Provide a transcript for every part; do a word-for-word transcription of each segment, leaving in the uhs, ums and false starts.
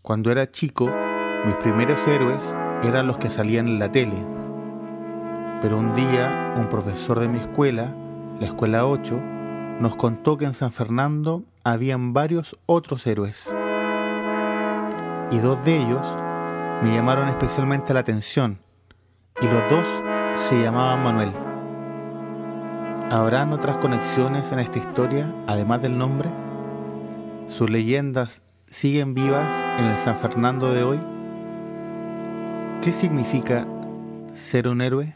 Cuando era chico, mis primeros héroes eran los que salían en la tele. Pero un día, un profesor de mi escuela, la escuela ocho, nos contó que en San Fernando habían varios otros héroes. Y dos de ellos me llamaron especialmente la atención, y los dos se llamaban Manuel. ¿Habrán otras conexiones en esta historia, además del nombre? ¿Sus leyendas siguen vivas en el San Fernando de hoy? ¿Qué significa ser un héroe?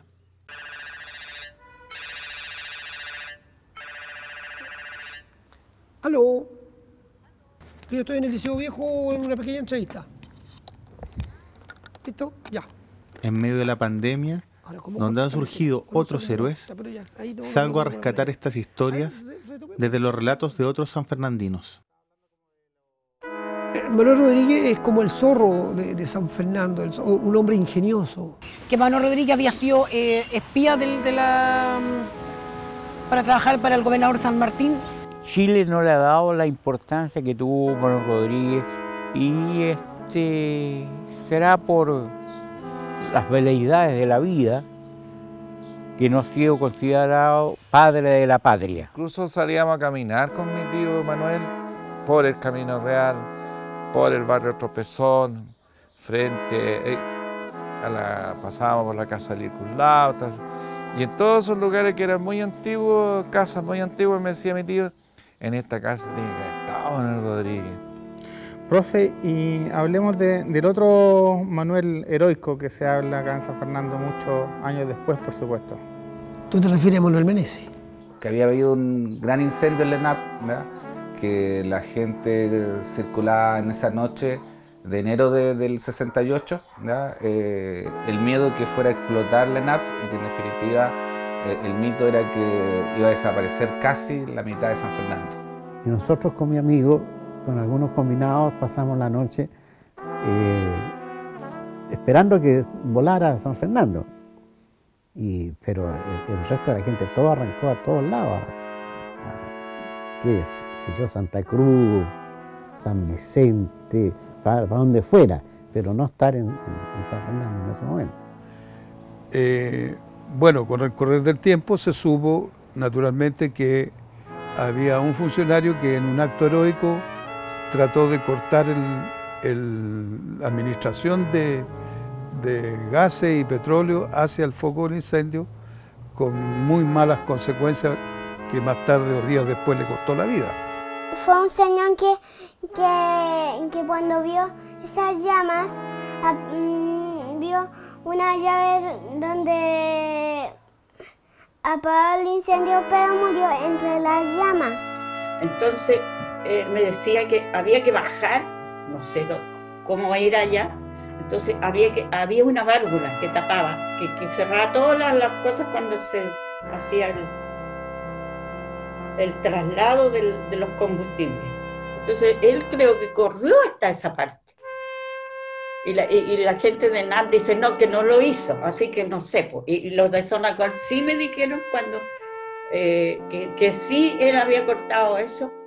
Aló. Yo estoy en el Liceo Viejo en una pequeña entrevista. ¿Listo? Ya. En medio de la pandemia, Ahora, donde han surgido otros héroes, no, salgo a rescatar estas historias desde los relatos de otros sanfernandinos. Manuel Rodríguez es como el zorro de, de San Fernando, el, un hombre ingenioso. Que Manuel Rodríguez había sido eh, espía de, de la, para trabajar para el gobernador San Martín. Chile no le ha dado la importancia que tuvo Manuel Rodríguez y este será por las veleidades de la vida que no ha sido considerado padre de la patria. Incluso salíamos a caminar con mi tío Manuel por el Camino Real, por el barrio Tropezón, frente eh, a la, pasábamos por la casa de Liculautas, y en todos esos lugares que eran muy antiguos, casas muy antiguas, me decía mi tío, en esta casa tiene que haber estado Manuel Rodríguez. Profe, y hablemos de, del otro Manuel heroico que se habla acá en San Fernando muchos años después, por supuesto. ¿Tú te refieres a Manuel Meneses? Que había habido un gran incendio en la ENAP, ¿verdad? Que la gente circulaba en esa noche de enero de, del sesenta y ocho, eh, el miedo que fuera a explotar la ENAP y que en definitiva eh, el mito era que iba a desaparecer casi la mitad de San Fernando. Y nosotros con mi amigo, con algunos combinados, pasamos la noche eh, esperando que volara San Fernando. Y, pero el, el resto de la gente, todo arrancó a todos lados. ¿Qué es? Si yo, Santa Cruz, San Vicente, para, para donde fuera, pero no estar en, en, en San Fernando en ese momento. Eh, bueno, con el correr del tiempo se supo naturalmente que había un funcionario que en un acto heroico trató de cortar el, el, la administración de, de gases y petróleo hacia el foco del incendio, con muy malas consecuencias que más tarde o días después le costó la vida. Fue un señor que, que, que cuando vio esas llamas, a, mm, vio una llave donde apagó el incendio, pero murió entre las llamas. Entonces eh, me decía que había que bajar, no sé cómo ir allá, entonces había, que, había una válvula que tapaba, que, que cerraba todas las, las cosas cuando se hacía el, el traslado del, de los combustibles. Entonces él creo que corrió hasta esa parte. Y la, y, y la gente de ENAP dice no, que no lo hizo, así que no sé. Pues. Y, y los de Zona Col sí me dijeron cuando, eh, que, que sí él había cortado eso.